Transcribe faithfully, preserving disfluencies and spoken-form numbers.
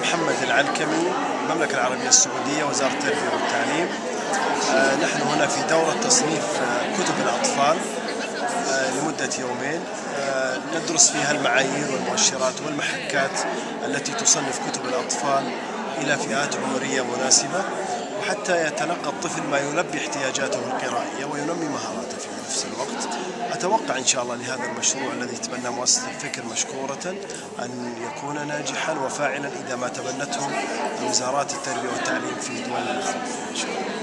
محمد العلكمي، المملكة العربية السعودية، وزارة التربية والتعليم. نحن هنا في دورة تصنيف كتب الأطفال لمدة يومين، ندرس فيها المعايير والمؤشرات والمحكات التي تصنف كتب الأطفال إلى فئات عمرية مناسبة، وحتى يتلقى الطفل ما يلبي احتياجاته القرائية وينمي مهاراته في نفس الوقت. أتوقع إن شاء الله لهذا المشروع الذي تبنى مؤسسة الفكر مشكورة أن يكون ناجحا وفاعلا إذا ما تبنته وزارات التربية والتعليم في دول العرب.